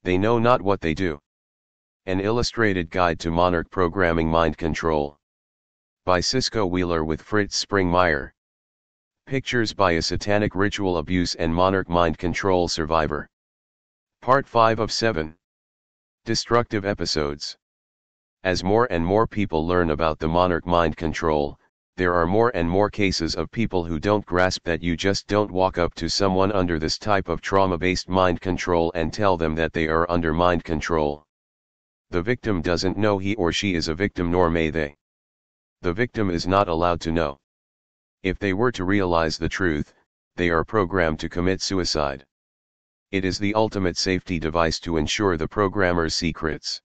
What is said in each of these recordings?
They know not what they do. An Illustrated Guide to Monarch Programming Mind Control. By Cisco Wheeler with Fritz Springmeier. Pictures by a Satanic Ritual Abuse and Monarch Mind Control Survivor. Part 5 of 7. Destructive Episodes. As more and more people learn about the Monarch Mind Control, there are more and more cases of people who don't grasp that you just don't walk up to someone under this type of trauma-based mind control and tell them that they are under mind control. The victim doesn't know he or she is a victim, nor may they. The victim is not allowed to know. If they were to realize the truth, they are programmed to commit suicide. It is the ultimate safety device to ensure the programmer's secrets.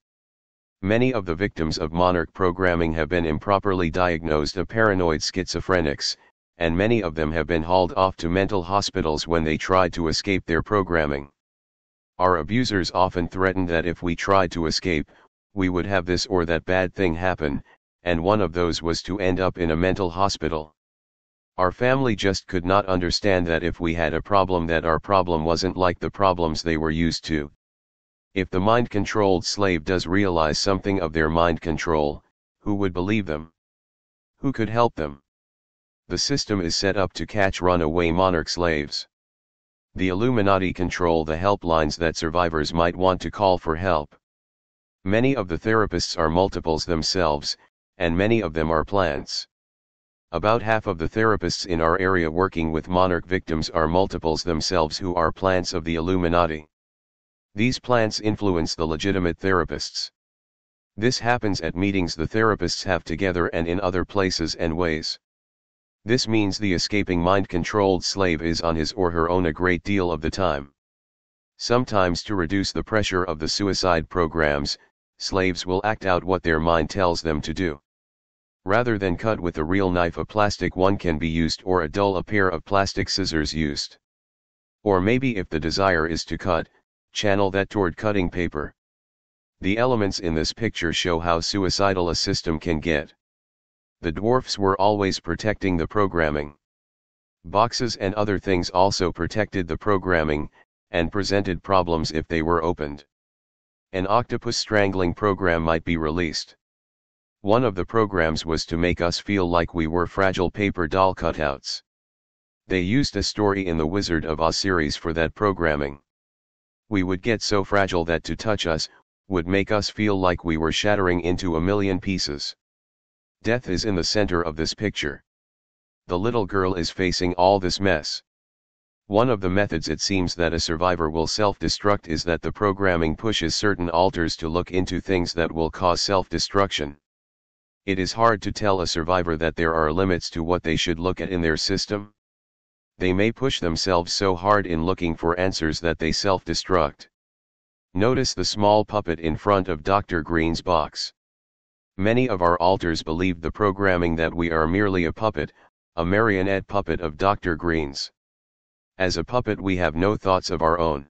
Many of the victims of Monarch programming have been improperly diagnosed as paranoid schizophrenics, and many of them have been hauled off to mental hospitals when they tried to escape their programming. Our abusers often threatened that if we tried to escape, we would have this or that bad thing happen, and one of those was to end up in a mental hospital. Our family just could not understand that if we had a problem, that our problem wasn't like the problems they were used to. If the mind-controlled slave does realize something of their mind control, who would believe them? Who could help them? The system is set up to catch runaway monarch slaves. The Illuminati control the helplines that survivors might want to call for help. Many of the therapists are multiples themselves, and many of them are plants. About half of the therapists in our area working with Monarch victims are multiples themselves who are plants of the Illuminati. These plants influence the legitimate therapists. This happens at meetings the therapists have together and in other places and ways. This means the escaping mind-controlled slave is on his or her own a great deal of the time. Sometimes to reduce the pressure of the suicide programs, slaves will act out what their mind tells them to do. Rather than cut with a real knife, a plastic one can be used, or a dull a pair of plastic scissors used. Or maybe if the desire is to cut, channel that toward cutting paper. The elements in this picture show how suicidal a system can get. The dwarfs were always protecting the programming. Boxes and other things also protected the programming, and presented problems if they were opened. An octopus strangling program might be released. One of the programs was to make us feel like we were fragile paper doll cutouts. They used a story in the Wizard of Oz series for that programming. We would get so fragile that to touch us would make us feel like we were shattering into a million pieces. Death is in the center of this picture. The little girl is facing all this mess. One of the methods it seems that a survivor will self-destruct is that the programming pushes certain alters to look into things that will cause self-destruction. It is hard to tell a survivor that there are limits to what they should look at in their system. They may push themselves so hard in looking for answers that they self-destruct. Notice the small puppet in front of Dr. Green's box. Many of our alters believe the programming that we are merely a puppet, a marionette puppet of Dr. Green's. As a puppet we have no thoughts of our own.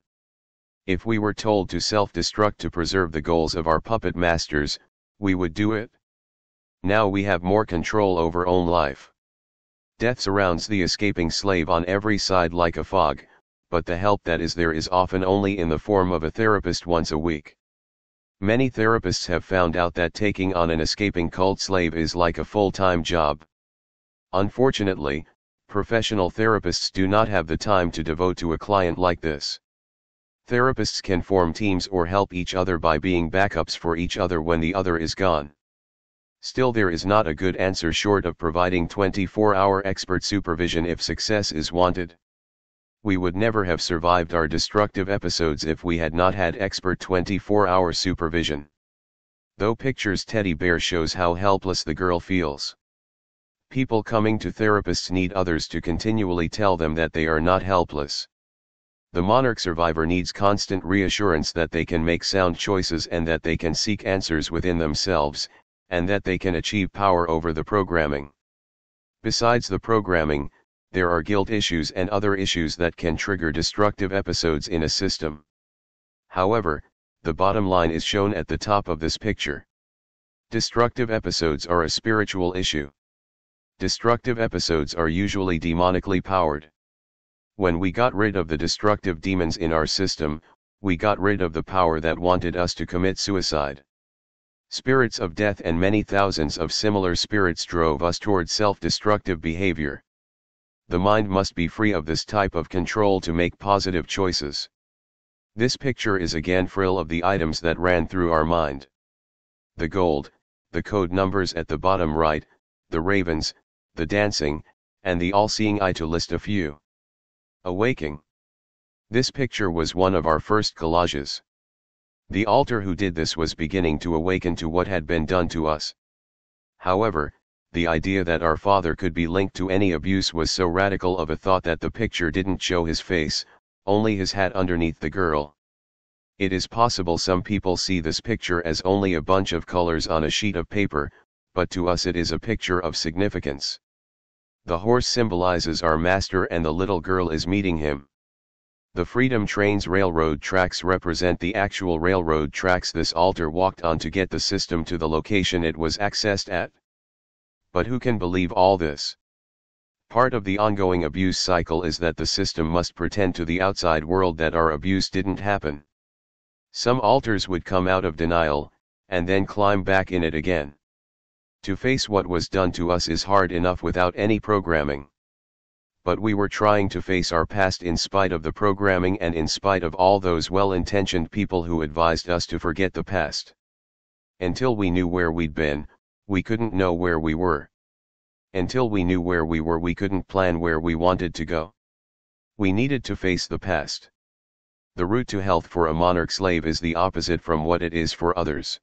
If we were told to self-destruct to preserve the goals of our puppet masters, we would do it. Now we have more control over own life. Death surrounds the escaping slave on every side like a fog, but the help that is there is often only in the form of a therapist once a week. Many therapists have found out that taking on an escaping cult slave is like a full-time job. Unfortunately, professional therapists do not have the time to devote to a client like this. Therapists can form teams or help each other by being backups for each other when the other is gone. Still, there is not a good answer short of providing 24-hour expert supervision if success is wanted. We would never have survived our destructive episodes if we had not had expert 24-hour supervision. Though pictures teddy bear shows how helpless the girl feels. People coming to therapists need others to continually tell them that they are not helpless. The Monarch survivor needs constant reassurance that they can make sound choices and that they can seek answers within themselves, and that they can achieve power over the programming. Besides the programming, there are guilt issues and other issues that can trigger destructive episodes in a system. However, the bottom line is shown at the top of this picture. Destructive episodes are a spiritual issue. Destructive episodes are usually demonically powered. When we got rid of the destructive demons in our system, We got rid of the power that wanted us to commit suicide. Spirits of death and many thousands of similar spirits drove us toward self-destructive behavior. The mind must be free of this type of control to make positive choices. This picture is again full of the items that ran through our mind. The gold, the code numbers at the bottom right, the ravens, the dancing, and the all-seeing eye, to list a few. Awaking. This picture was one of our first collages. The altar who did this was beginning to awaken to what had been done to us. However, the idea that our father could be linked to any abuse was so radical of a thought that the picture didn't show his face, only his hat underneath the girl. It is possible some people see this picture as only a bunch of colors on a sheet of paper, but to us it is a picture of significance. The horse symbolizes our master and the little girl is meeting him. The Freedom Train's railroad tracks represent the actual railroad tracks this altar walked on to get the system to the location it was accessed at. But who can believe all this? Part of the ongoing abuse cycle is that the system must pretend to the outside world that our abuse didn't happen. Some altars would come out of denial, and then climb back in it again. To face what was done to us is hard enough without any programming. But we were trying to face our past in spite of the programming and in spite of all those well-intentioned people who advised us to forget the past. Until we knew where we'd been, we couldn't know where we were. Until we knew where we were, we couldn't plan where we wanted to go. We needed to face the past. The route to health for a monarch slave is the opposite from what it is for others.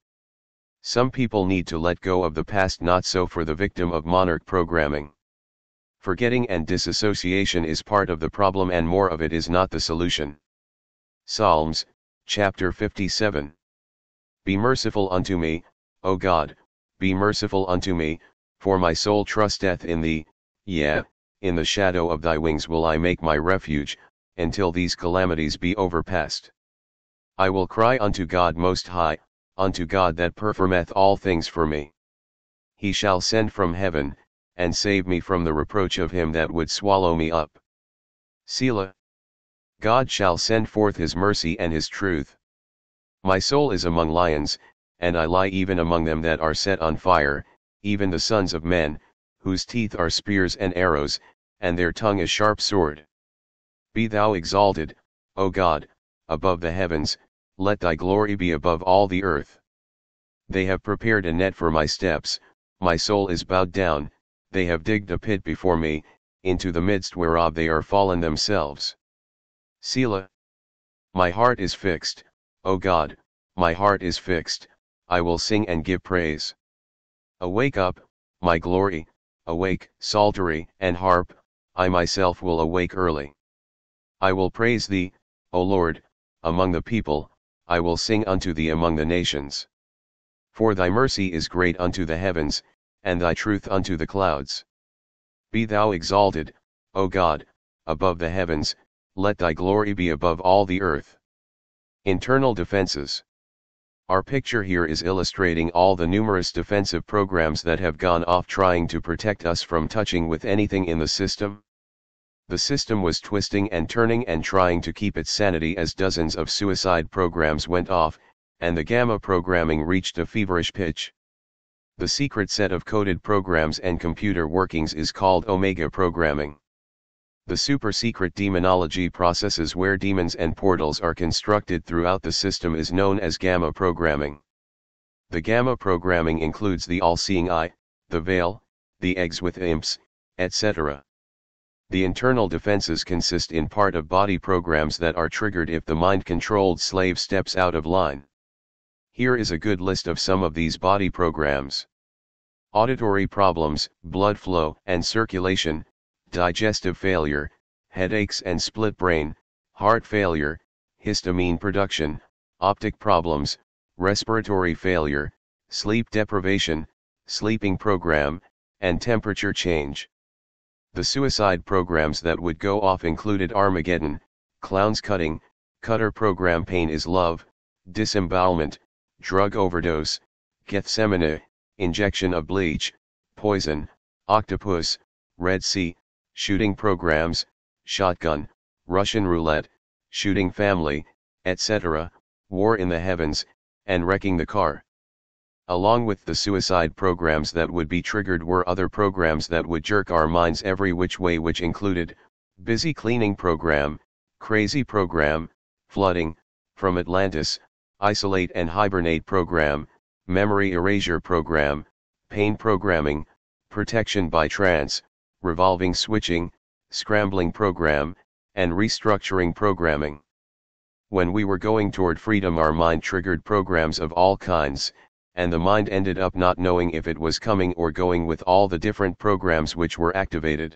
Some people need to let go of the past, not so for the victim of monarch programming. Forgetting and disassociation is part of the problem, and more of it is not the solution. Psalms, chapter 57. Be merciful unto me, O God, be merciful unto me, for my soul trusteth in thee, yea, in the shadow of thy wings will I make my refuge, until these calamities be overpast. I will cry unto God Most High, unto God that performeth all things for me. He shall send from heaven, and save me from the reproach of him that would swallow me up. Selah. God shall send forth his mercy and his truth. My soul is among lions, and I lie even among them that are set on fire, even the sons of men, whose teeth are spears and arrows, and their tongue a sharp sword. Be thou exalted, O God, above the heavens, let thy glory be above all the earth. They have prepared a net for my steps, my soul is bowed down, they have digged a pit before me, into the midst whereof they are fallen themselves. Selah. My heart is fixed, O God, my heart is fixed, I will sing and give praise. Awake up, my glory, awake, psaltery and harp, I myself will awake early. I will praise thee, O Lord, among the people, I will sing unto thee among the nations. For thy mercy is great unto the heavens, and thy truth unto the clouds. Be thou exalted, O God, above the heavens, let thy glory be above all the earth. Internal defenses. Our picture here is illustrating all the numerous defensive programs that have gone off trying to protect us from touching with anything in the system. The system was twisting and turning and trying to keep its sanity as dozens of suicide programs went off, and the gamma programming reached a feverish pitch. The secret set of coded programs and computer workings is called Omega programming. The super-secret demonology processes where demons and portals are constructed throughout the system is known as gamma programming. The gamma programming includes the all-seeing eye, the veil, the eggs with imps, etc. The internal defenses consist in part of body programs that are triggered if the mind-controlled slave steps out of line. Here is a good list of some of these body programs. Auditory problems, blood flow and circulation, digestive failure, headaches and split brain, heart failure, histamine production, optic problems, respiratory failure, sleep deprivation, sleeping program, and temperature change. The suicide programs that would go off included Armageddon, clowns cutting, cutter program pain is love, disembowelment, drug overdose, Gethsemane, injection of bleach, poison, octopus, Red Sea, shooting programs, shotgun, Russian roulette, shooting family, etc., war in the heavens, and wrecking the car. Along with the suicide programs that would be triggered were other programs that would jerk our minds every which way, which included busy cleaning program, crazy program, flooding, from Atlantis, isolate and hibernate program, memory erasure program, pain programming, protection by trance, revolving switching, scrambling program, and restructuring programming. When we were going toward freedom, our mind triggered programs of all kinds, and the mind ended up not knowing if it was coming or going with all the different programs which were activated.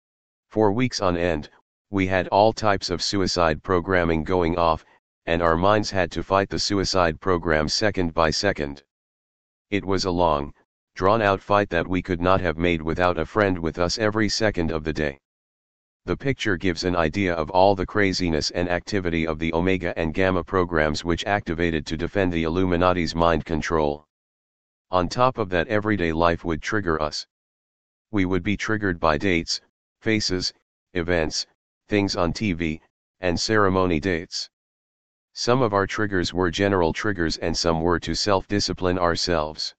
For weeks on end, we had all types of suicide programming going off, and our minds had to fight the suicide program second by second. It was a long, drawn-out fight that we could not have made without a friend with us every second of the day. The picture gives an idea of all the craziness and activity of the Omega and Gamma programs which activated to defend the Illuminati's mind control. On top of that, everyday life would trigger us. We would be triggered by dates, faces, events, things on TV, and ceremony dates. Some of our triggers were general triggers and some were to self-discipline ourselves.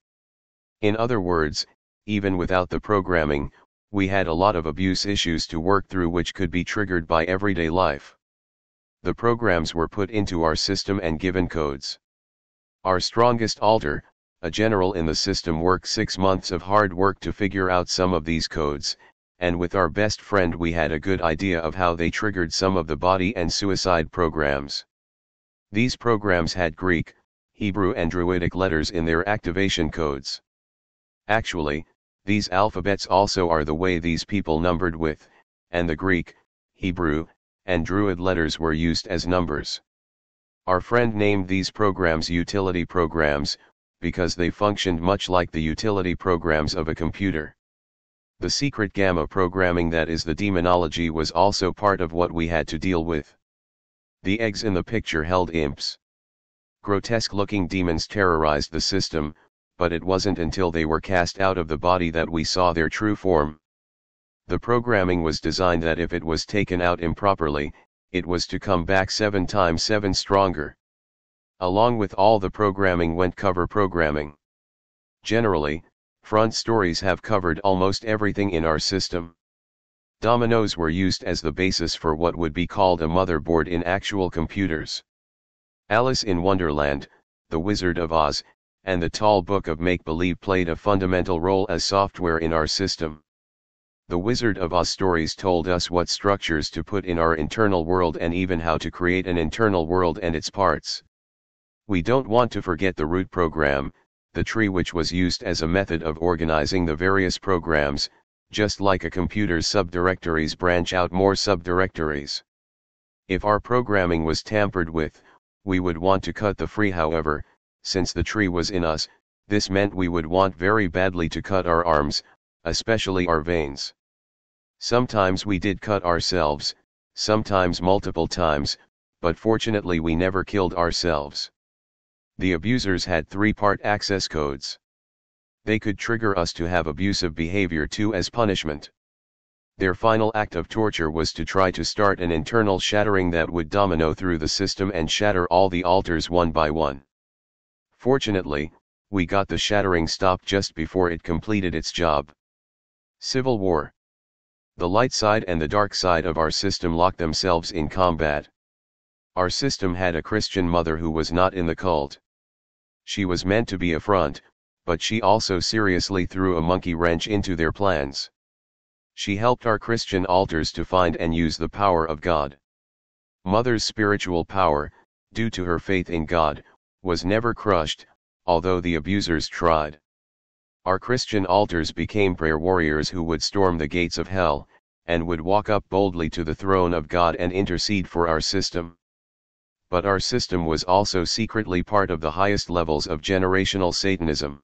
In other words, even without the programming, we had a lot of abuse issues to work through which could be triggered by everyday life. The programs were put into our system and given codes. Our strongest alter, a general in the system, worked 6 months of hard work to figure out some of these codes, and with our best friend we had a good idea of how they triggered some of the body and suicide programs. These programs had Greek, Hebrew and Druidic letters in their activation codes. Actually, these alphabets also are the way these people numbered with, and the Greek, Hebrew, and Druid letters were used as numbers. Our friend named these programs utility programs, because they functioned much like the utility programs of a computer. The secret gamma programming, that is the demonology, was also part of what we had to deal with. The eggs in the picture held imps. Grotesque-looking demons terrorized the system, but it wasn't until they were cast out of the body that we saw their true form. The programming was designed that if it was taken out improperly, it was to come back 7 times 7 stronger. Along with all the programming went cover programming. Generally, front stories have covered almost everything in our system. Dominoes were used as the basis for what would be called a motherboard in actual computers. Alice in Wonderland, The Wizard of Oz, and the Tall Book of Make-Believe played a fundamental role as software in our system. The Wizard of Oz stories told us what structures to put in our internal world and even how to create an internal world and its parts. We don't want to forget the root program, the tree, which was used as a method of organizing the various programs, just like a computer's subdirectories branch out more subdirectories. If our programming was tampered with, we would want to cut the tree. However, since the tree was in us, this meant we would want very badly to cut our arms, especially our veins. Sometimes we did cut ourselves, sometimes multiple times, but fortunately we never killed ourselves. The abusers had 3-part access codes. They could trigger us to have abusive behavior too as punishment. Their final act of torture was to try to start an internal shattering that would domino through the system and shatter all the altars one by one. Fortunately, we got the shattering stopped just before it completed its job. Civil War. The light side and the dark side of our system locked themselves in combat. Our system had a Christian mother who was not in the cult. She was meant to be a front, but she also seriously threw a monkey wrench into their plans. She helped our Christian altars to find and use the power of God. Mother's spiritual power, due to her faith in God, was never crushed, although the abusers tried. Our Christian altars became prayer warriors who would storm the gates of hell, and would walk up boldly to the throne of God and intercede for our system. But our system was also secretly part of the highest levels of generational Satanism.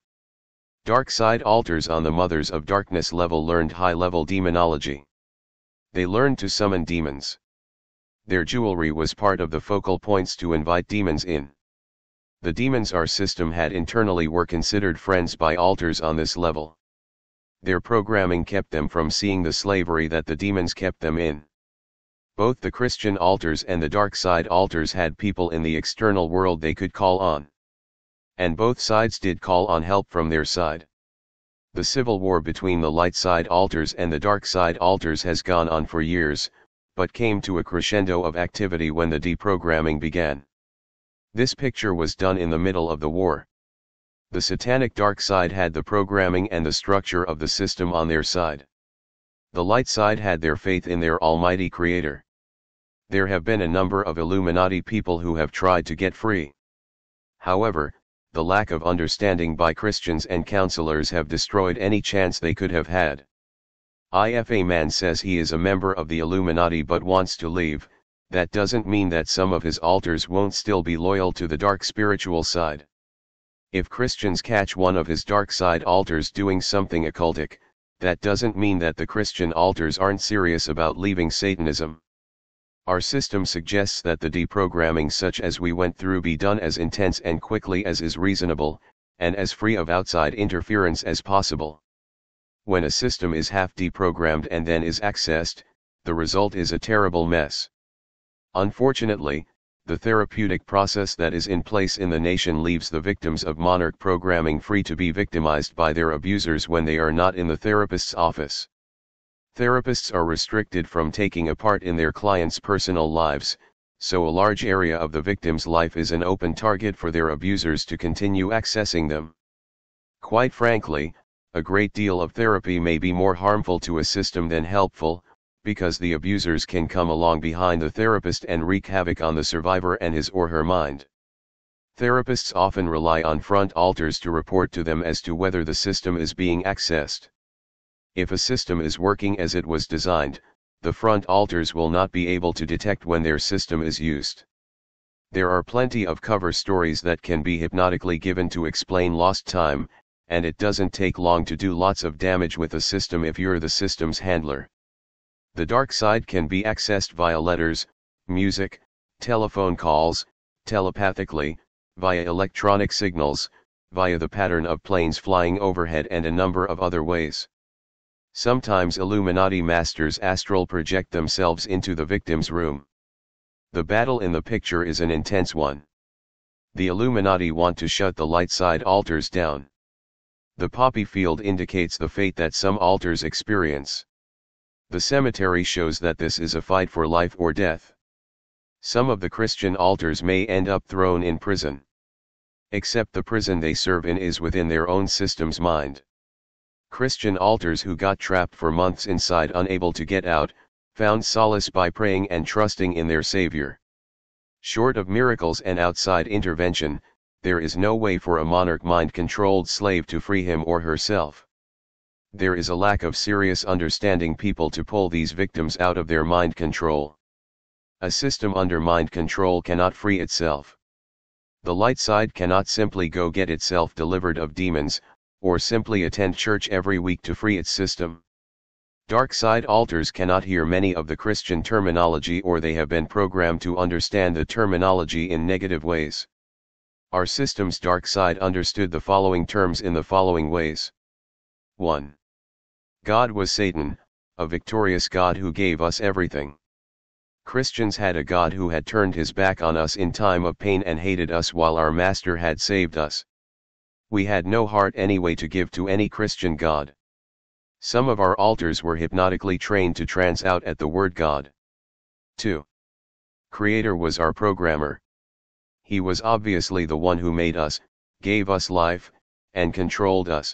Dark side altars on the Mothers of Darkness level learned high-level demonology. They learned to summon demons. Their jewelry was part of the focal points to invite demons in. The demons our system had internally were considered friends by altars on this level. Their programming kept them from seeing the slavery that the demons kept them in. Both the Christian altars and the dark side altars had people in the external world they could call on. And both sides did call on help from their side. The civil war between the light side altars and the dark side altars has gone on for years, but came to a crescendo of activity when the deprogramming began. This picture was done in the middle of the war. The satanic dark side had the programming and the structure of the system on their side. The light side had their faith in their almighty creator. There have been a number of Illuminati people who have tried to get free. However, the lack of understanding by Christians and counselors have destroyed any chance they could have had. If a man says he is a member of the Illuminati but wants to leave, that doesn't mean that some of his altars won't still be loyal to the dark spiritual side. If Christians catch one of his dark side altars doing something occultic, that doesn't mean that the Christian altars aren't serious about leaving Satanism. Our system suggests that the deprogramming such as we went through be done as intense and quickly as is reasonable, and as free of outside interference as possible. When a system is half deprogrammed and then is accessed, the result is a terrible mess. Unfortunately, the therapeutic process that is in place in the nation leaves the victims of Monarch programming free to be victimized by their abusers when they are not in the therapist's office. Therapists are restricted from taking a part in their clients' personal lives, so a large area of the victim's life is an open target for their abusers to continue accessing them. Quite frankly, a great deal of therapy may be more harmful to a system than helpful, because the abusers can come along behind the therapist and wreak havoc on the survivor and his or her mind. Therapists often rely on front altars to report to them as to whether the system is being accessed. If a system is working as it was designed, the front altars will not be able to detect when their system is used. There are plenty of cover stories that can be hypnotically given to explain lost time, and it doesn't take long to do lots of damage with a system if you're the system's handler. The dark side can be accessed via letters, music, telephone calls, telepathically, via electronic signals, via the pattern of planes flying overhead and a number of other ways. Sometimes Illuminati masters astral project themselves into the victim's room. The battle in the picture is an intense one. The Illuminati want to shut the light side altars down. The poppy field indicates the fate that some altars experience. The cemetery shows that this is a fight for life or death. Some of the Christian altars may end up thrown in prison. Except the prison they serve in is within their own system's mind. Christian altars who got trapped for months inside unable to get out, found solace by praying and trusting in their Savior. Short of miracles and outside intervention, there is no way for a monarch mind-controlled slave to free him or herself. There is a lack of serious understanding people to pull these victims out of their mind control. A system under mind control cannot free itself. The light side cannot simply go get itself delivered of demons, or simply attend church every week to free its system. Dark side altars cannot hear many of the Christian terminology, or they have been programmed to understand the terminology in negative ways. Our system's dark side understood the following terms in the following ways. 1. God was Satan, a victorious God who gave us everything. Christians had a God who had turned his back on us in time of pain and hated us while our Master had saved us. We had no heart anyway to give to any Christian God. Some of our altars were hypnotically trained to trance out at the word God. 2. Creator was our programmer. He was obviously the one who made us, gave us life, and controlled us.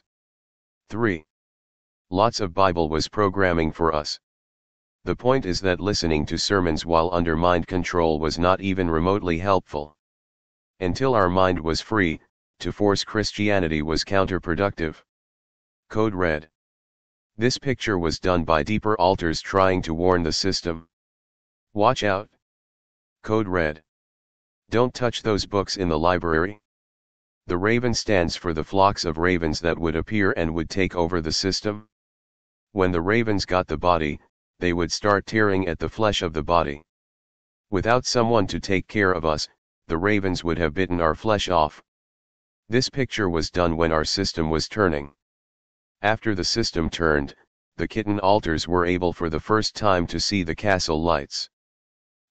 3. Lots of Bible was programming for us. The point is that listening to sermons while under mind control was not even remotely helpful. Until our mind was free, to force Christianity was counterproductive. Code Red. This picture was done by deeper altars trying to warn the system. Watch out. Code Red. Don't touch those books in the library. The raven stands for the flocks of ravens that would appear and would take over the system. When the ravens got the body, they would start tearing at the flesh of the body. Without someone to take care of us, the ravens would have bitten our flesh off. This picture was done when our system was turning. After the system turned, the kitten altars were able for the first time to see the castle lights.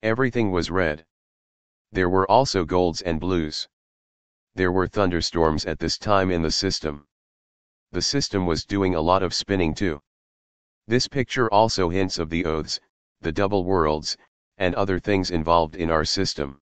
Everything was red. There were also golds and blues. There were thunderstorms at this time in the system. The system was doing a lot of spinning too. This picture also hints of the oaths, the double worlds, and other things involved in our system.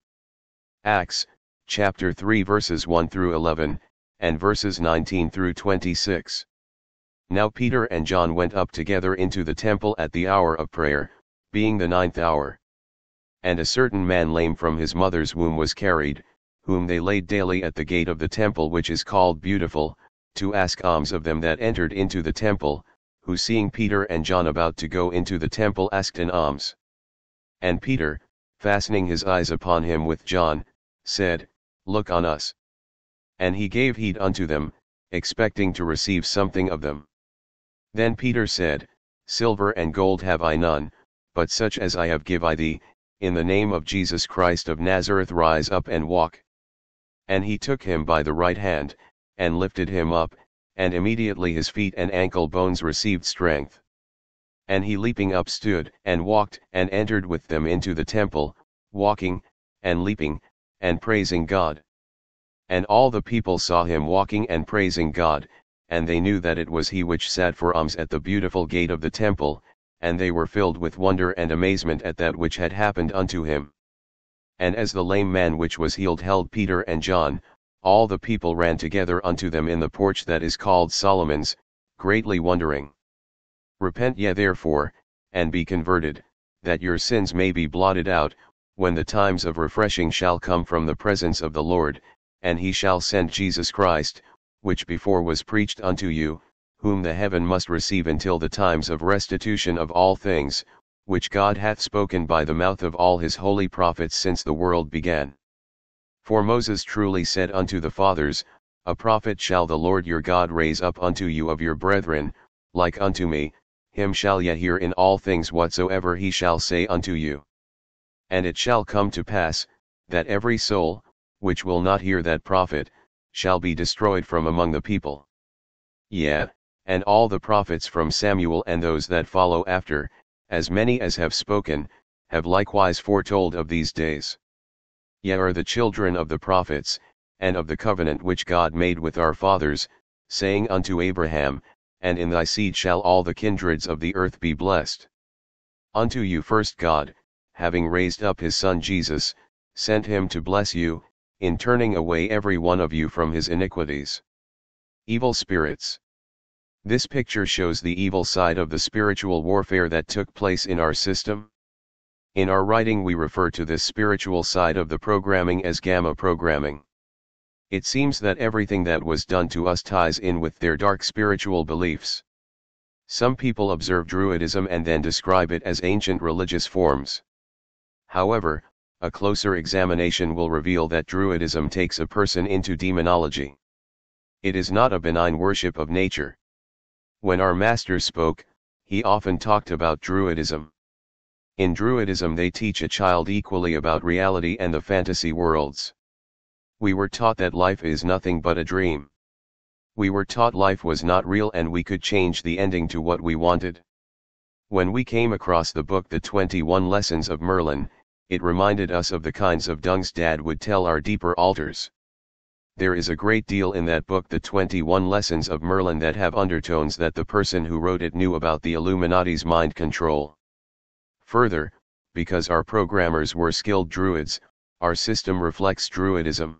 Acts, chapter 3 verses 1 through 11, and verses 19 through 26. Now Peter and John went up together into the temple at the hour of prayer, being the 9th hour. And a certain man lame from his mother's womb was carried, whom they laid daily at the gate of the temple which is called Beautiful, to ask alms of them that entered into the temple, who seeing Peter and John about to go into the temple asked an alms. And Peter, fastening his eyes upon him with John, said, Look on us. And he gave heed unto them, expecting to receive something of them. Then Peter said, Silver and gold have I none, but such as I have give I thee, in the name of Jesus Christ of Nazareth rise up and walk. And he took him by the right hand, and lifted him up, and immediately his feet and ankle bones received strength. And he leaping up stood and walked and entered with them into the temple, walking, and leaping, and praising God. And all the people saw him walking and praising God, and they knew that it was he which sat for alms at the Beautiful gate of the temple, and they were filled with wonder and amazement at that which had happened unto him. And as the lame man which was healed held Peter and John, all the people ran together unto them in the porch that is called Solomon's, greatly wondering. Repent ye therefore, and be converted, that your sins may be blotted out, when the times of refreshing shall come from the presence of the Lord, and he shall send Jesus Christ, which before was preached unto you, whom the heaven must receive until the times of restitution of all things, which God hath spoken by the mouth of all his holy prophets since the world began. For Moses truly said unto the fathers, A prophet shall the Lord your God raise up unto you of your brethren, like unto me, him shall ye hear in all things whatsoever he shall say unto you. And it shall come to pass, that every soul, which will not hear that prophet, shall be destroyed from among the people. Yea, and all the prophets from Samuel and those that follow after, as many as have spoken, have likewise foretold of these days. Ye are the children of the prophets, and of the covenant which God made with our fathers, saying unto Abraham, And in thy seed shall all the kindreds of the earth be blessed. Unto you first God, having raised up his Son Jesus, sent him to bless you, in turning away every one of you from his iniquities. Evil spirits. This picture shows the evil side of the spiritual warfare that took place in our system. In our writing we refer to this spiritual side of the programming as gamma programming. It seems that everything that was done to us ties in with their dark spiritual beliefs. Some people observe Druidism and then describe it as ancient religious forms. However, a closer examination will reveal that Druidism takes a person into demonology. It is not a benign worship of nature. When our master spoke, he often talked about Druidism. In Druidism they teach a child equally about reality and the fantasy worlds. We were taught that life is nothing but a dream. We were taught life was not real and we could change the ending to what we wanted. When we came across the book The 21 Lessons of Merlin, it reminded us of the kinds of dungs Dad would tell our deeper alters. There is a great deal in that book The 21 Lessons of Merlin that have undertones that the person who wrote it knew about the Illuminati's mind control. Further, because our programmers were skilled druids, our system reflects Druidism.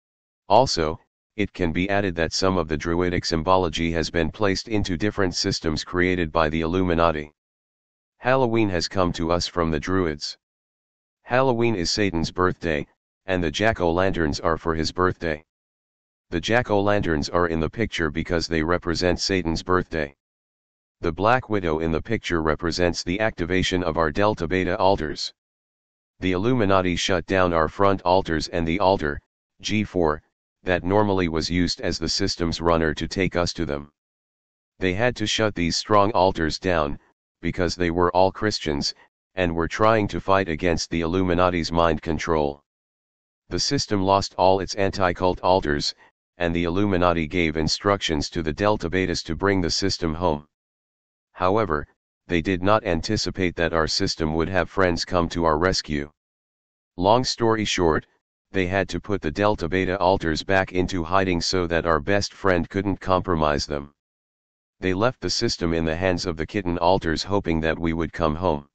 Also, it can be added that some of the Druidic symbology has been placed into different systems created by the Illuminati. Halloween has come to us from the Druids. Halloween is Satan's birthday, and the jack-o'-lanterns are for his birthday. The jack-o'-lanterns are in the picture because they represent Satan's birthday. The Black Widow in the picture represents the activation of our Delta Beta altars. The Illuminati shut down our front altars and the altar, G4, that normally was used as the system's runner to take us to them. They had to shut these strong altars down, because they were all Christians, and were trying to fight against the Illuminati's mind control. The system lost all its anti-cult altars, and the Illuminati gave instructions to the Delta Betas to bring the system home. However, they did not anticipate that our system would have friends come to our rescue. Long story short, they had to put the delta beta alters back into hiding so that our best friend couldn't compromise them. They left the system in the hands of the kitten alters hoping that we would come home.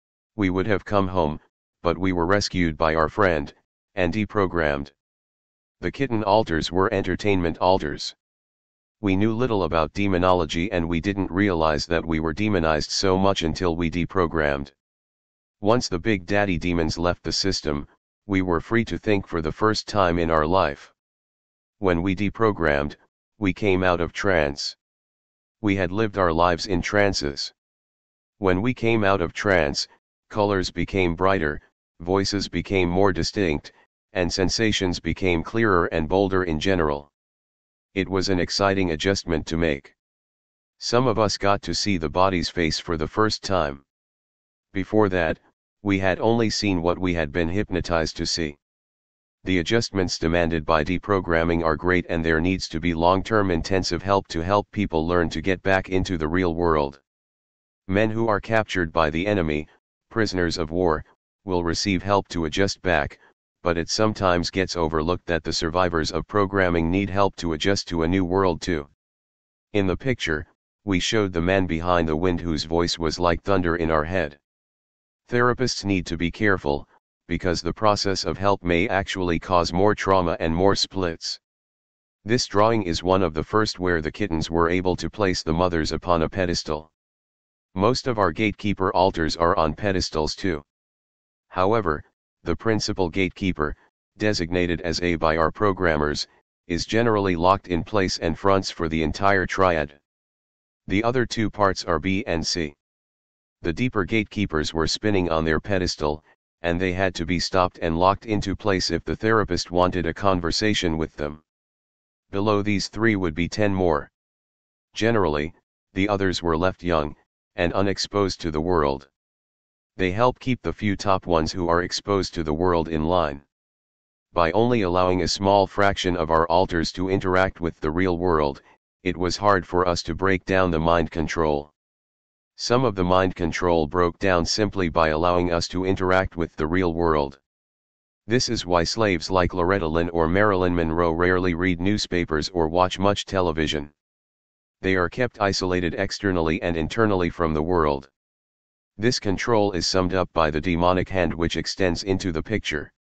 We would have come home, but we were rescued by our friend, and deprogrammed. The kitten alters were entertainment alters. We knew little about demonology and we didn't realize that we were demonized so much until we deprogrammed. Once the big daddy demons left the system, we were free to think for the first time in our life. When we deprogrammed, we came out of trance. We had lived our lives in trances. When we came out of trance, colors became brighter, voices became more distinct, and sensations became clearer and bolder in general. It was an exciting adjustment to make. Some of us got to see the body's face for the first time. Before that, we had only seen what we had been hypnotized to see. The adjustments demanded by deprogramming are great and there needs to be long-term intensive help to help people learn to get back into the real world. Men who are captured by the enemy, prisoners of war, will receive help to adjust back, but it sometimes gets overlooked that the survivors of programming need help to adjust to a new world too. In the picture, we showed the man behind the wind whose voice was like thunder in our head. Therapists need to be careful, because the process of help may actually cause more trauma and more splits. This drawing is one of the first where the kittens were able to place the mothers upon a pedestal. Most of our gatekeeper altars are on pedestals too. However, the principal gatekeeper, designated as A by our programmers, is generally locked in place and fronts for the entire triad. The other two parts are B and C. The deeper gatekeepers were spinning on their pedestal, and they had to be stopped and locked into place if the therapist wanted a conversation with them. Below these three would be 10 more. Generally, the others were left young, and unexposed to the world. They help keep the few top ones who are exposed to the world in line. By only allowing a small fraction of our alters to interact with the real world, it was hard for us to break down the mind control. Some of the mind control broke down simply by allowing us to interact with the real world. This is why slaves like Loretta Lynn or Marilyn Monroe rarely read newspapers or watch much television. They are kept isolated externally and internally from the world. This control is summed up by the demonic hand which extends into the picture.